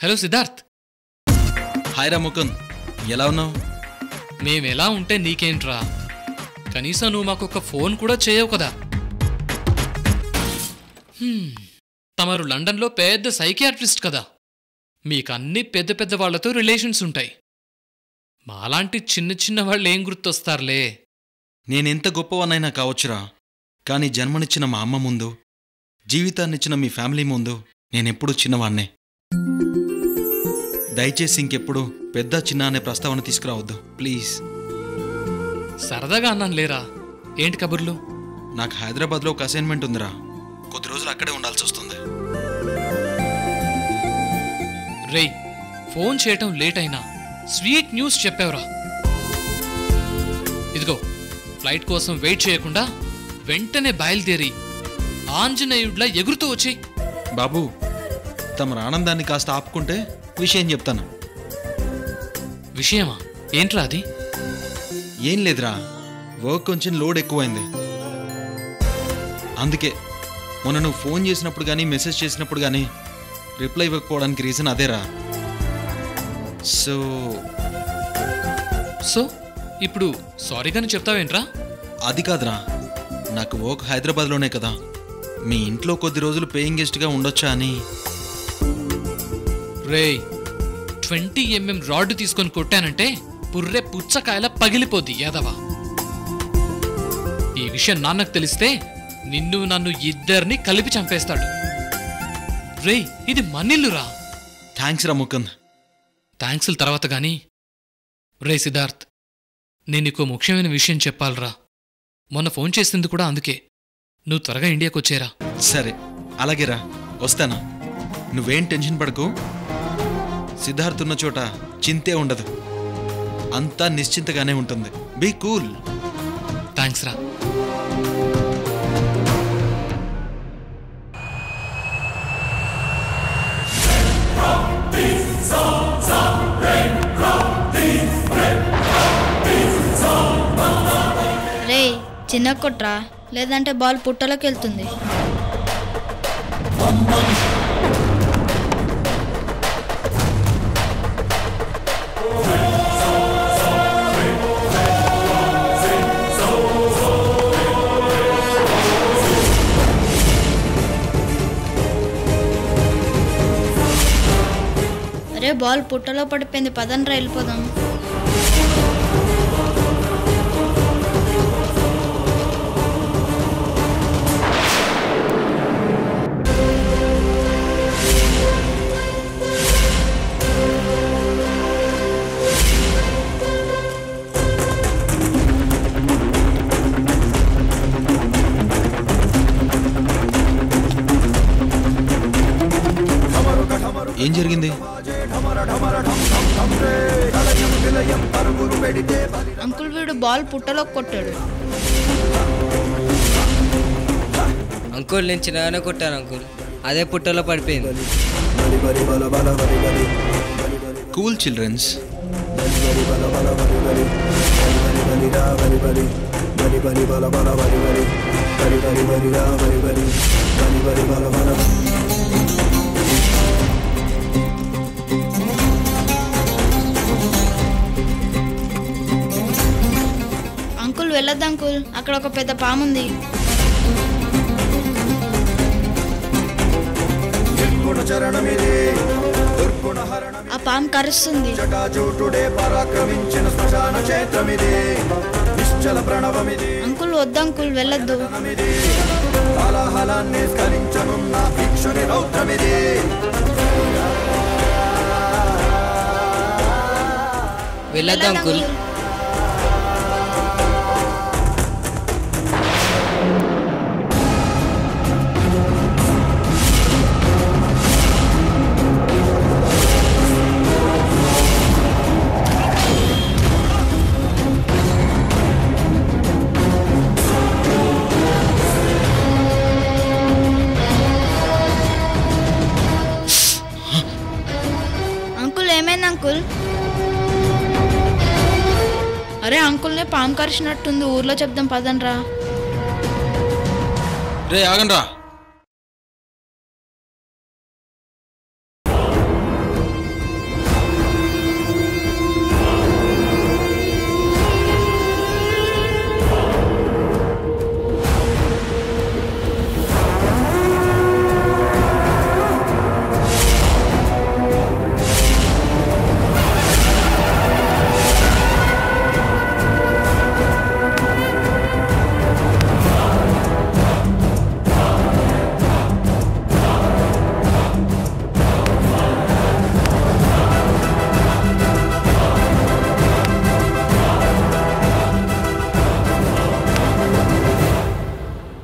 Hello Siddharth. Hi రా ముకుంద్, ఎలా ఉన్నావు? మేమెలా ఉంటే నీకేంట్రా, కనీసం నువ్వు మాకొక ఫోన్ కూడా చేయవు కదా. తమరు లండన్లో పెద్ద సైకియాట్రిస్ట్ కదా, మీకన్నీ పెద్ద పెద్ద వాళ్లతో రిలేషన్స్ ఉంటాయి. మాలాంటి చిన్న చిన్న వాళ్ళు ఏం గుర్తొస్తారులే. నేనెంత గొప్పవానైనా కావచ్చురా, కానీ జన్మనిచ్చిన మా అమ్మ ముందు, జీవితాన్నిచ్చిన మీ ఫ్యామిలీ ముందు నేనెప్పుడూ చిన్నవాణ్ణే. దయచేసి ఇంకెప్పుడు పెద్ద చిన్న అనే ప్రస్తావన తీసుకురావద్దు ప్లీజ్. సరదాగా అన్నాను లేరా. ఏంటి కబుర్లు? నాకు హైదరాబాద్లో ఒక అసైన్మెంట్ ఉందిరా, కొద్ది రోజులు అక్కడే ఉండాల్సి వస్తుంది. రేయ్, ఫోన్ చేయటం లేట్ అయినా స్వీట్ న్యూస్ చెప్పావురా. ఇదిగో, ఫ్లైట్ కోసం వెయిట్ చేయకుండా వెంటనే బయలుదేరి ఆంజనేయుడ్లా ఎగురుతూ వచ్చి. బాబు, తమ ఆనందాన్ని కాస్త ఆపుకుంటే విషయం చెప్తాను. విషయమా? ఏంట్రా అది? ఏం లేదురా, వర్క్ కొంచెం లోడ్ ఎక్కువైంది. అందుకే మొన్న నువ్వు ఫోన్ చేసినప్పుడు కానీ మెసేజ్ చేసినప్పుడు కానీ రిప్లై ఇవ్వకపోవడానికి రీజన్ అదేరా. సో ఇప్పుడు సారీగాని చెప్తావేంట్రా? అది కాదురా, నాకు వర్క్ హైదరాబాద్లోనే కదా, మీ ఇంట్లో కొద్ది రోజులు పేయింగ్ గెస్ట్గా ఉండొచ్చా అని. రేయ్, 20 mm రాడ్ తీసుకొని కొట్టానంటే పుర్రె పుచ్చకాయలా పగిలిపోద్ది యాదవా. ఈ విషయం నాన్నకు తెలిస్తే నిన్ను నన్ను ఇద్దరిని కలిపి చంపేస్తాడు. రేయ్, ఇది మనిల్లురా. థ్యాంక్స్ రా ముకుంద్. థ్యాంక్స్ల తర్వాత గాని. రే సిద్ధార్థ్, నేను నీకో ముఖ్యమైన విషయం చెప్పాలరా. మొన్న ఫోన్ చేసింది కూడా అందుకే. నువ్వు త్వరగా ఇండియాకు వచ్చేరా. సరే, అలాగేరా, వస్తానా. నువ్వేం టెన్షన్ పడకు, సిద్ధార్థ్ ఉన్న చోట చింతే ఉండదు, అంతా నిశ్చింతగానే ఉంటుంది. Be cool. థ్యాంక్స్ రా. రే, చిన్న కొట్రా, లేదంటే బాల్ పుట్టలోకి వెళ్తుంది. అరే, బాల్ పుట్టలో పడిపోయింది, పదండ్రా వెళ్ళిపోదాం. ఏం జరిగింది? అంకుల్, వీడు బాల్ పుట్టలోకి కొట్టాడు. అంకుల్, నేను చిన్నగానే కొట్టాను అంకుల్, అదే పుట్టలో పడిపోయింది. Cool childrens. అంకుల్, వెళ్ళొద్దు అంకుల్, అక్కడ ఒక పెద్ద పాము ఉంది. ఆ పాము కరుస్తుంది. అంకుల్, వద్దు అంకుల్, వెళ్ళొద్దు. వెళ్ళొద్దు అంకుల్. ఏమైంది అంకుల్? అరే, అంకుల్నే పాము కరిచినట్టుంది, ఊర్లో చెప్దాం పదండ్రా. రే ఆగండ్రా.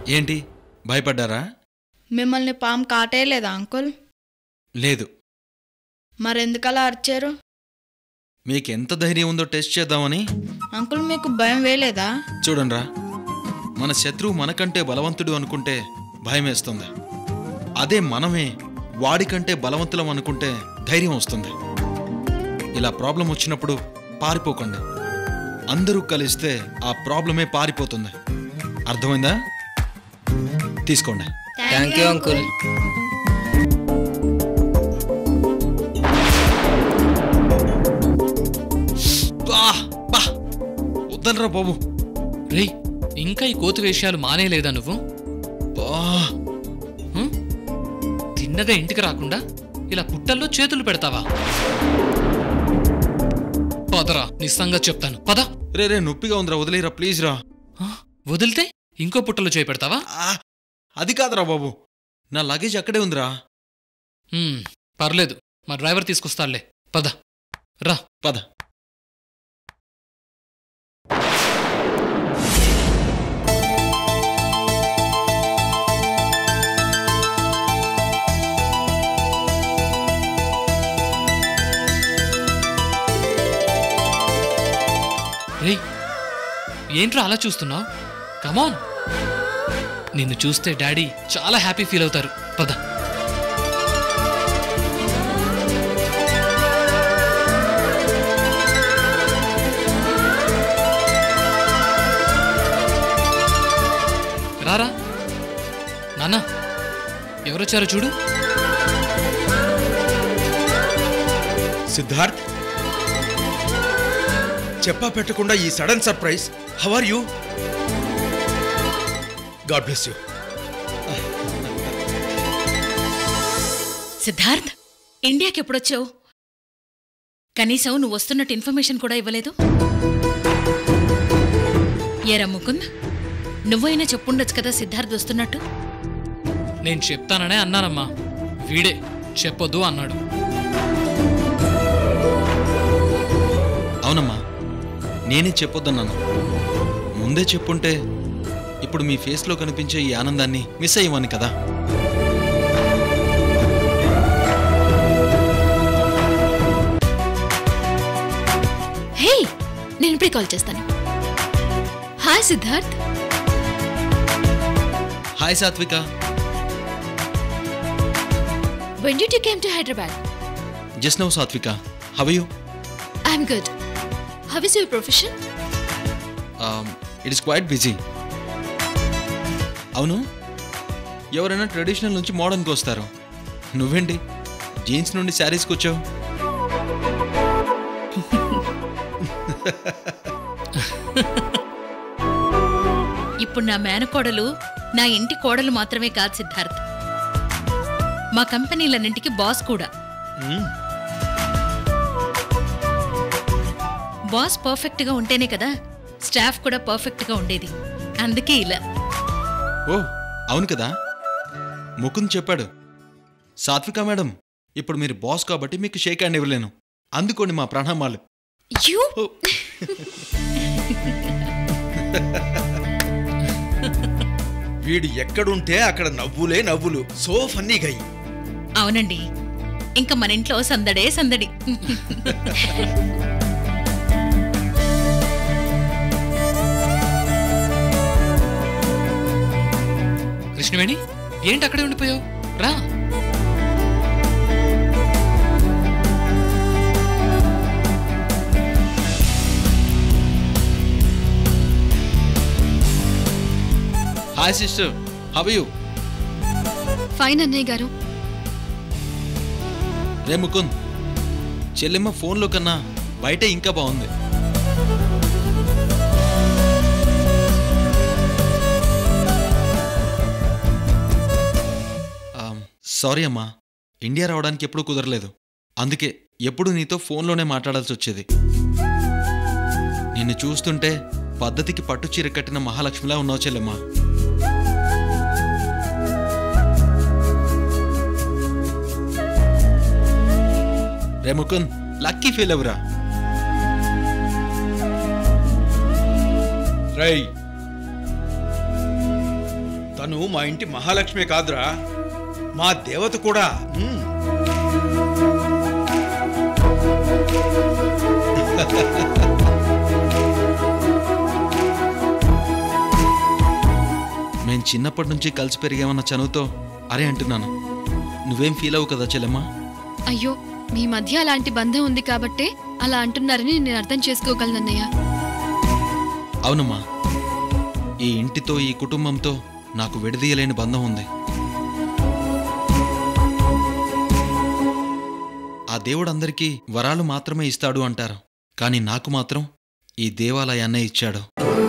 ఏంటి భయపడ్డారా? మిమ్మల్ని పాము కాటేయలేదా అంకుల్? లేదు. మరెందుకలా అరిచారు? మీకెంత ధైర్యం ఉందో టెస్ట్ చేద్దామని. అంకుల్ మీకు భయం వేయలేదా? చూడండిరా, మన శత్రువు మనకంటే బలవంతుడు అనుకుంటే భయం వేస్తుంది. అదే మనమే వాడికంటే బలవంతులం అనుకుంటే ధైర్యం వస్తుంది. ఇలా ప్రాబ్లం వచ్చినప్పుడు పారిపోకండి. అందరూ కలిస్తే ఆ ప్రాబ్లమే పారిపోతుంది. అర్థమైందా? తీసుకోండి. Thank you uncle. వద్దనరా బాబు. రేయ్, ఇంకా ఈ కోతి వేషాలు మానేలేదా నువ్వు? తిన్నగా ఇంటికి రాకుండా ఇలా పుట్టల్లో చేతులు పెడతావా? పదరా, నిస్సంగా చెప్తాను. పద. రే నొప్పిగా ఉందిరా, వదిలేరా ప్లీజ్ రా. వదిలితే ఇంకో పుట్టలో చేయి పెడతావా? అది కాదురా బాబు, నా లగేజ్ అక్కడే ఉందిరా. పర్లేదు, మా డ్రైవర్ తీసుకొస్తాడులే. పద రా. పద. రేయ్, ఏంట్రా అలా చూస్తున్నావు? కమాన్, నిన్ను చూస్తే డాడీ చాలా హ్యాపీ ఫీల్ అవుతారు. పద. రారా నాన్న, ఎవరొచ్చారో చూడు. సిద్ధార్థ్, చెప్పా పెట్టకుండా ఈ sudden surprise. How are you? God bless you. Siddharth, ఇండియాకి ఎప్పుడొచ్చావు? కనీసం నువ్వు వస్తున్నట్టు ఇన్ఫర్మేషన్ కూడా ఇవ్వలేదు. ఏరా ముకుంద్, నువ్వైనా చెప్పుండొచ్చు కదా సిద్ధార్థ్ వస్తున్నట్టు. నేను చెప్తాననే అన్నానమ్మా, వీడే చెప్పొద్దు అన్నాడు. అవునమ్మా, నేనే చెప్పొద్దన్నాను. ముందే చెప్పుంటే ఇప్పుడు మీ ఫేస్లో కనిపించే ఈ ఆనందాన్ని మిస్ అయ్యమని కదా. హే, నేను ఇప్పుడే కాల్ చేస్తాను. Hi Siddharth. Hi Satvika. When did you came to Hyderabad? Just now Satvika. How are you? I'm good. How is your profession? It is quite busy. అవును, ఎవరైనా ట్రెడిషనల్ నుంచి మోడర్న్కి వస్తారు. నువ్వేంటి జీన్స్ నుండి శారీస్కి వచ్చావు? ఇప్పుడు నా మేనకోడలు నా ఇంటి కోడలు మాత్రమే కాదు సిద్ధార్థ్, మా కంపెనీలన్నింటికి బాస్ కూడా. బాస్ పర్ఫెక్ట్ గా ఉంటేనే కదా స్టాఫ్ కూడా పర్ఫెక్ట్ గా ఉండేది. అందుకే ఇలా. ఓ అవును కదా, ముకుంద్ చెప్పాడు. సాత్విక మేడం, ఇప్పుడు మీరు బాస్ కాబట్టి మీకు షేక్ హ్యాండ్ ఇవ్వలేను. అందుకోండి మా ప్రణామాలు. యూ వీడు ఎక్కడుంటే అక్కడ నవ్వులే నవ్వులు. So funny guy. అవునండి, ఇంకా మన ఇంట్లో సందడే సందడి. కృష్ణవేణి, ఏంటి అక్కడే ఉండిపోయావు? రా. Hi sister, how are you? Fine అన్నయ్య గారు. రే ముకుంద్, చెల్లెమ్మ ఫోన్లో కన్నా బయటే ఇంకా బాగుంది. సారీ అమ్మా, ఇండియా రావడానికి ఎప్పుడూ కుదరలేదు. అందుకే ఎప్పుడు నీతో ఫోన్లోనే మాట్లాడాల్సి వచ్చేది. నిన్ను చూస్తుంటే పద్ధతికి పట్టు చీర కట్టిన మహాలక్ష్మిలా ఉన్నావు చెల్లెమ్మా. రే ముకుంద్, లక్కీ ఫీల్ అవురా. రై, తను మా ఇంటి మహాలక్ష్మి కాదురా, మా దేవత కూడా. మేం చిన్నప్పటి నుంచి కలిసి పెరిగామన్న చనువుతో అరే అంటున్నాను. నువ్వేం ఫీల్ అవ్వు కదా చెల్లెమ్మా? అయ్యో, మీ మధ్య అలాంటి బంధం ఉంది కాబట్టే అలా అంటున్నారని నేను అర్థం చేసుకోగలనన్నయ్య. అవునమ్మా, ఈ ఇంటితో ఈ కుటుంబంతో నాకు విడదీయలేని బంధం ఉంది. ఆ దేవుడు అందరికీ వరాలు మాత్రమే ఇస్తాడు అంటారు, కానీ నాకు మాత్రం ఈ దేవాలయాన్నే ఇచ్చాడు.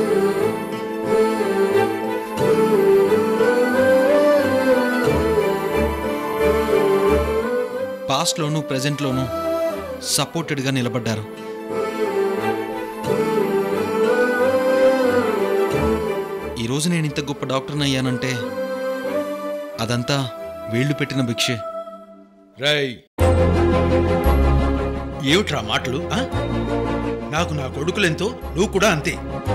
పాస్ట్లోనూ ప్రెజెంట్లోనూ సపోర్టెడ్గా నిలబడ్డారు. ఈరోజు నేను ఇంత గొప్ప డాక్టర్ని అయ్యానంటే అదంతా వీళ్లు పెట్టిన భిక్షే. రై, ఏమిట్రా మాటలు? నాకు నా కొడుకులెంతో, నువ్వు కూడా అంతే.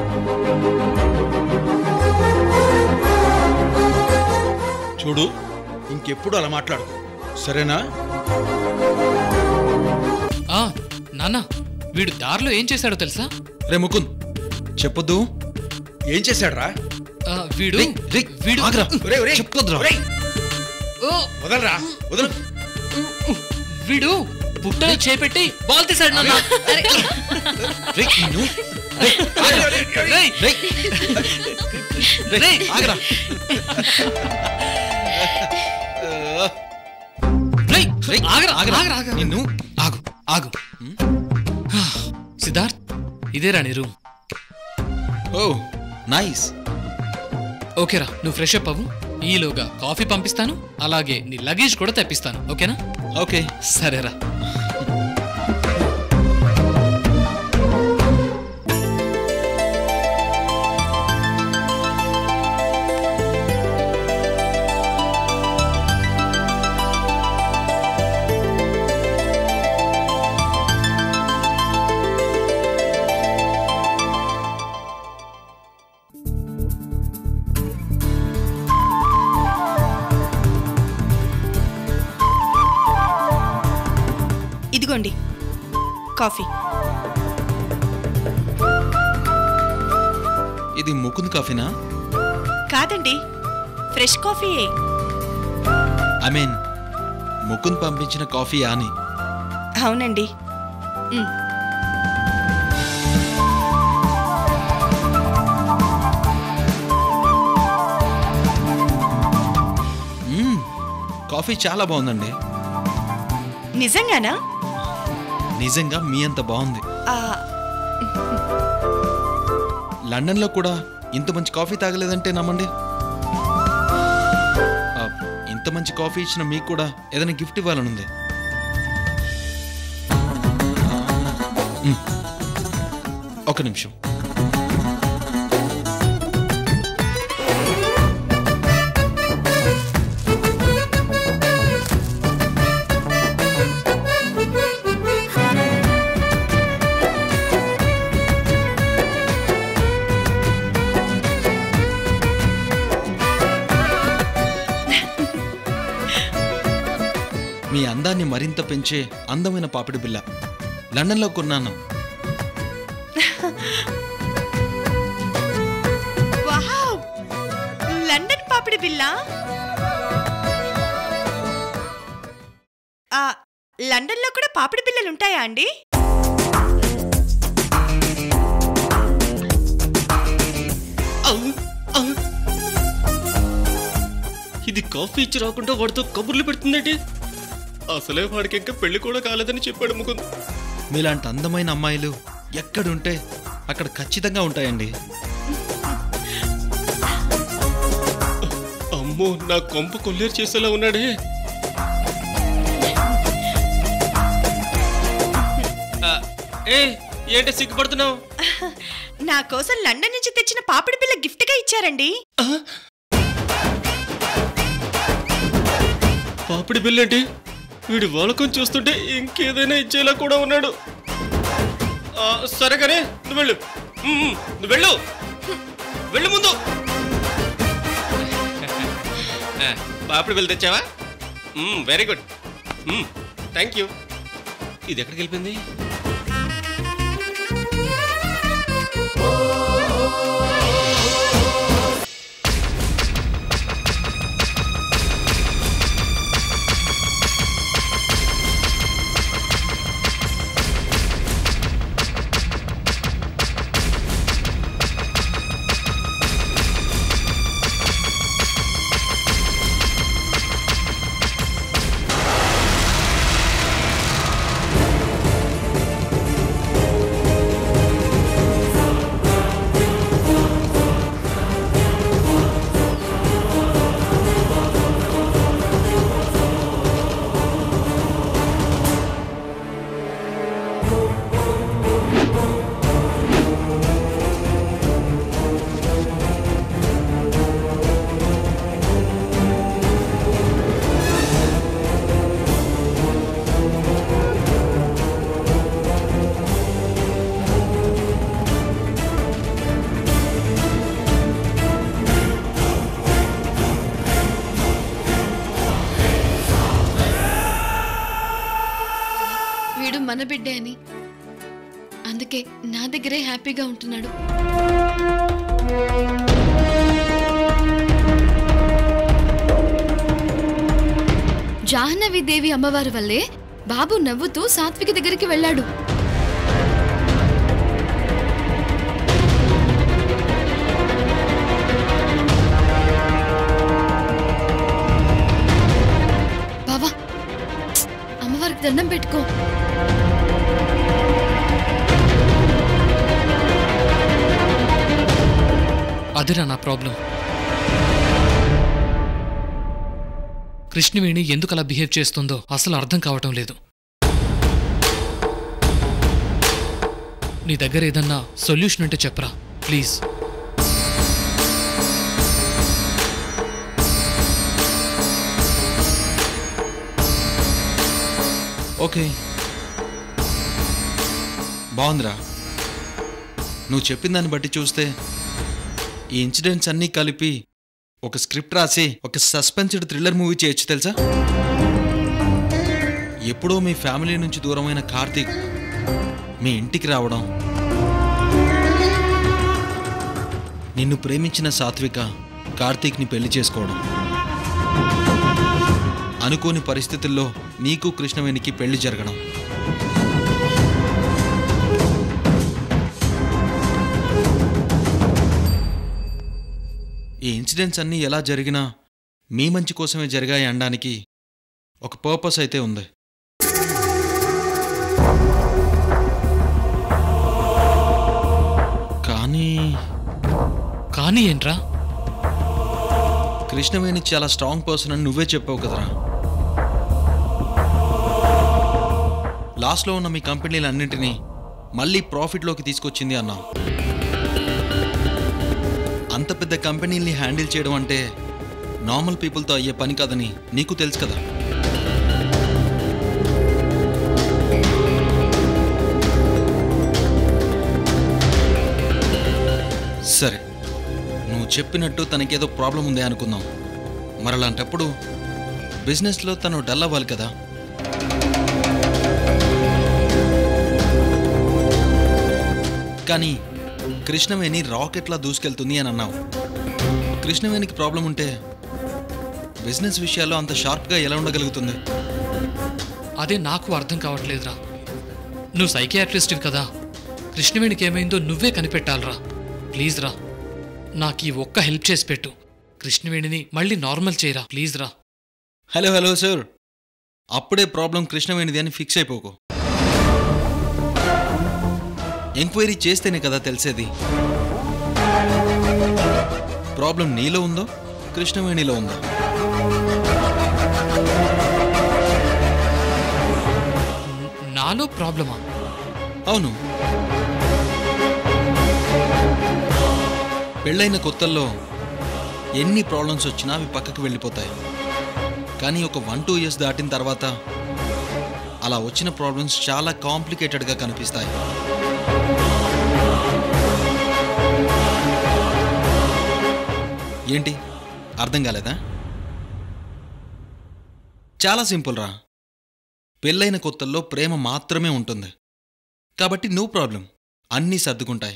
చూడు, ఇంకెప్పుడు అలా మాట్లాడుకో, సరేనా? నాన్న, వీడు దారిలో ఏం చేశాడో తెలుసా? రే ముకుంద్, చెప్పొద్దు. ఏం చేశాడ్రా వీడు? వీడు చెప్పొద్దురా. వదలరా, వదలు. వీడు పుట్టలో చేపెట్టి బాల్ తీశాడు నాన్న. నిన్ను ఆగు ఆగు. సిద్ధార్థ్, ఇదేరా నీ రూమ్. ఓ నైస్. ఓకేరా, నువ్వు ఫ్రెష్ అప్ అవ్వు. ఈలోగా కాఫీ పంపిస్తాను, అలాగే నీ లగేజ్ కూడా తెప్పిస్తాను. ఓకేనా? ఓకే, సరేరా. ఇదిగోండి కాఫీ. ఇది ముకుంద్ కాఫీనా? కాదండి, ఫ్రెష్ కాఫీయే. ఐ మీన్ ముకుంద్ పంపించిన కాఫీ అని. అవునండి. కాఫీ చాలా బాగుందండి. నిజంగానా? నిజంగా మీ అంత బాగుంది. లండన్లో కూడా ఇంత మంచి కాఫీ తాగలేదంటే నమ్మండి. ఇంత మంచి కాఫీ ఇచ్చిన మీకు కూడా ఏదైనా గిఫ్ట్ ఇవ్వాలనుంది. ఒక నిమిషం. మీ అందాన్ని మరింత పెంచే అందమైన పాపిడి బిల్ల లండన్లో కొన్నాను. వావ్, లండన్ పాపిడి బిల్ల. లండన్లో కూడా పాపిడి బిల్లలు ఉంటాయా అండి? ఇది కాఫీ ఇచ్చి రాకుండా వాడితో కబుర్లు పెడుతుందండి. అసలే వాడికి ఇంకా పెళ్లి కూడా కాలేదని చెప్పాడు ముకుంద్. మీలాంటి అందమైన అమ్మాయిలు ఎక్కడుంటే అక్కడ ఖచ్చితంగా ఉంటాయండి. అమ్మో, నా కొంప కొల్లేరు చేసేలా ఉన్నాడే. ఏంటి సిగ్గుపడుతున్నావు? నా కోసం లండన్ నుంచి తెచ్చిన పాపిడి బిల్ల గిఫ్ట్ గా ఇచ్చారండి. పాపిడి బిల్లేంటి? వీడి వాలకం చూస్తుంటే ఇంకేదైనా ఇచ్చేలా కూడా ఉన్నాడు. సరే కానీ నువ్వు వెళ్ళు. నువ్వు వెళ్ళు, వెళ్ళు ముందు. పాపిడి బిళ్ళ తెచ్చావా? Very good, thank you. ఇది ఎక్కడికి వెళ్ళిపోయింది? వీడు మన బిడ్డే అని, అందుకే నా దగ్గరే హ్యాపీగా ఉంటున్నాడు. జాహ్నవి దేవి అమ్మవారి వల్లే బాబు నవ్వుతూ సాత్విక దగ్గరికి వెళ్ళాడు. బావా, అమ్మవారికి దండం పెట్టుకో. అదిరా నా ప్రాబ్లం. కృష్ణవేణి ఎందుకు అలా బిహేవ్ చేస్తుందో అసలు అర్థం కావటం లేదు. నీ దగ్గర ఏదన్నా సొల్యూషన్ ఉంటే చెప్పరా ప్లీజ్. ఓకే, బాగుందిరా. నువ్వు చెప్పిన దాన్ని బట్టి చూస్తే ఈ ఇన్సిడెంట్స్ అన్నీ కలిపి ఒక స్క్రిప్ట్ రాసి ఒక సస్పెన్స్డ్ థ్రిల్లర్ మూవీ చేయొచ్చు తెలుసా. ఎప్పుడో మీ ఫ్యామిలీ నుంచి దూరమైన కార్తీక్ మీ ఇంటికి రావడం, నిన్ను ప్రేమించిన సాత్విక కార్తీక్ని పెళ్లి చేసుకోవడం, అనుకోని పరిస్థితుల్లో నీకు కృష్ణవేణికి పెళ్లి జరగడం, ఈ ఇన్సిడెంట్స్ అన్నీ ఎలా జరిగినా మీ మంచి కోసమే జరిగాయి అనడానికి ఒక పర్పస్ అయితే ఉంది. కానీ ఏంట్రా? కృష్ణవేణి చాలా స్ట్రాంగ్ పర్సన్ అని నువ్వే చెప్పావు కదరా. లాస్ట్లో ఉన్న మీ కంపెనీలన్నింటినీ మళ్ళీ ప్రాఫిట్లోకి తీసుకొచ్చింది అన్నావు. అంత పెద్ద కంపెనీల్ని హ్యాండిల్ చేయడం అంటే నార్మల్ పీపుల్తో అయ్యే పని కాదని నీకు తెలుసు కదా. సరే, నువ్వు చెప్పినట్టు తనకేదో ప్రాబ్లం ఉంది అనుకుందాం. మరలాంటప్పుడు బిజినెస్లో తను డల్ అవ్వాలి కదా. కానీ కృష్ణవేణి రాకెట్లా దూసుకెళ్తుంది అని అన్నావు. కృష్ణవేణికి ప్రాబ్లం ఉంటే బిజినెస్ విషయాల్లో అంత షార్ప్గా ఎలా ఉండగలుగుతుంది? అదే నాకు అర్థం కావట్లేదురా. నువ్వు సైకియాట్రిస్ట్వి కదా, కృష్ణవేణికి ఏమైందో నువ్వే కనిపెట్టాలరా. ప్లీజ్ రా, నాకు ఈ ఒక్క హెల్ప్ చేసి పెట్టు. కృష్ణవేణిని మళ్ళీ నార్మల్ చేయరా ప్లీజ్ రా. హలో సార్, అప్పుడే ప్రాబ్లం కృష్ణవేణిది అని ఫిక్స్ అయిపోకు. ఎంక్వైరీ చేస్తేనే కదా తెలిసేది ప్రాబ్లం నీలో ఉందో కృష్ణవేణిలో ఉందో. నాలో ప్రాబ్లమా? అవును, పెళ్ళైన కొత్తల్లో ఎన్ని ప్రాబ్లమ్స్ వచ్చినా అవి పక్కకు వెళ్ళిపోతాయి. కానీ ఒక 1-2 years దాటిన తర్వాత అలా వచ్చిన ప్రాబ్లమ్స్ చాలా కాంప్లికేటెడ్గా కనిపిస్తాయి. ఏంటి అర్థం కాలేదా? చాలా సింపుల్ రా. పెళ్ళైన కొత్తల్లో ప్రేమ మాత్రమే ఉంటుంది. కాబట్టి నో ప్రాబ్లం, అన్నీ సర్దుకుంటాయి.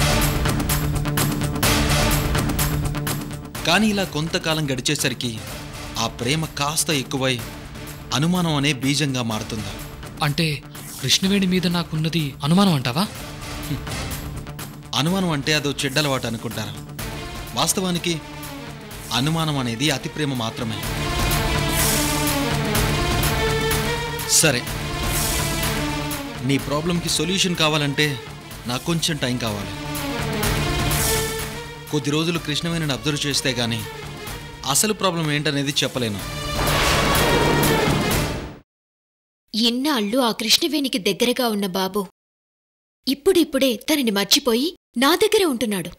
కానీ ఇలా కొంతకాలం గడిచేసరికి ఆ ప్రేమ కాస్త ఎక్కువై అనుమానం అనే బీజంగా మారుతుంది. అంటే కృష్ణవేణి మీద నాకున్నది అనుమానం అంటావా? అనుమానం అంటే అదో చెడ్డలవాటు అనుకుంటారా? వాస్తవానికి అనుమానం అనేది అతి ప్రేమ మాత్రమే. సరే, నీ ప్రాబ్లంకి సొల్యూషన్ కావాలంటే నాకు కొంచెం టైం కావాలి. కొద్ది రోజులు కృష్ణవేణిని అబ్జర్వ్ చేస్తే గానీ అసలు ప్రాబ్లం ఏంటనేది చెప్పలేను. ఇన్నాళ్ళు ఆ కృష్ణవేణికి దగ్గరగా ఉన్న బాబు ఇప్పుడిప్పుడే తనని మర్చిపోయి నా దగ్గర ఉంటున్నాడు.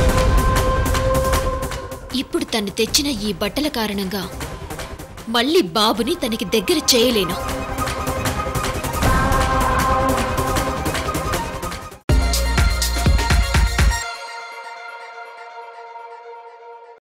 ఇప్పుడు తను తెచ్చిన ఈ బట్టల కారణంగా మళ్ళీ బాబుని తనకి దగ్గర చేయలేను.